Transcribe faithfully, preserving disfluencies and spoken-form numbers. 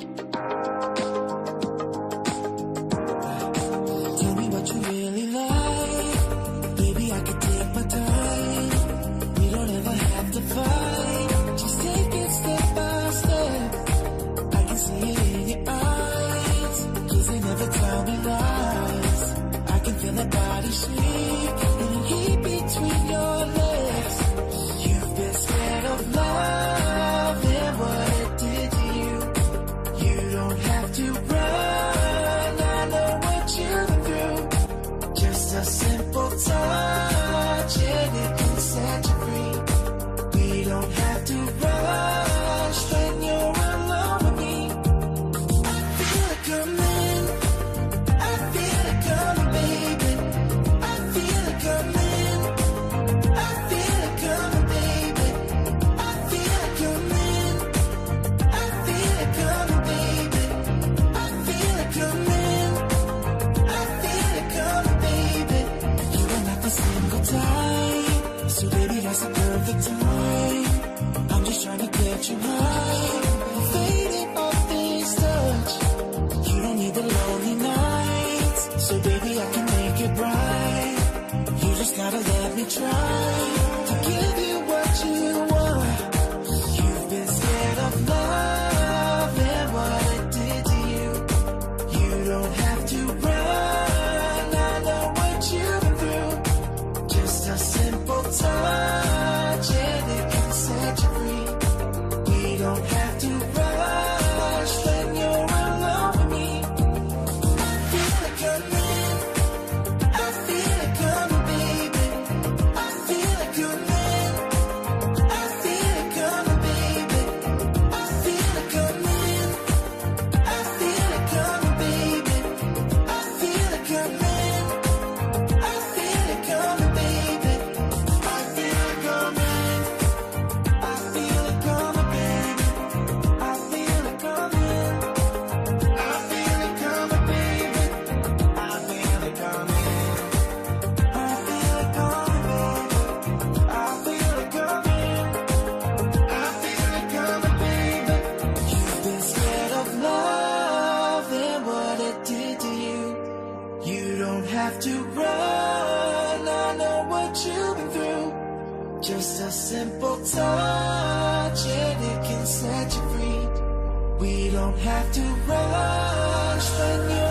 Tell me what you really like. Baby, I can take my time. We don't ever have to fight. Just take it step by step. I can see it in your eyes. Cause they never tell me lies. I can feel that body shake and the heat between your legs. You've been scared of love and what it did to you. You don't have to run, I know what you've been through. Just a simple touch and it can set you free. We don't have to rush when you're alone with me. I feel it coming, I feel it coming, baby. I feel it coming, I feel it coming, baby. I feel it coming, I feel it coming, baby. I feel it coming, I feel it coming, baby. You are not the single type, so baby that's the perfect time. I'm just trying to get you high, fading off this touch. You don't need the lonely nights, so baby I can make it bright. You just gotta let me try to give you what you want. You've been scared of love and what it did to you. You don't have to run, I know what you've been through. Just a simple touch and it can set you free. We don't have to rush when you're alone with me. I feel it coming, I feel it coming, baby. I feel it coming, I feel it coming, baby. I feel it coming, I feel it coming, baby. I feel it coming, I feel it coming, baby. I feel it coming, I feel it coming, baby. I feel it coming, I feel it coming, baby. I feel it coming, I feel it coming, baby. I feel it coming, I feel it coming, baby. You've been scared of love and what it did to you. You don't have to run, I know what you've been through. Just a simple touch and it can set you free. We don't have to rush when you're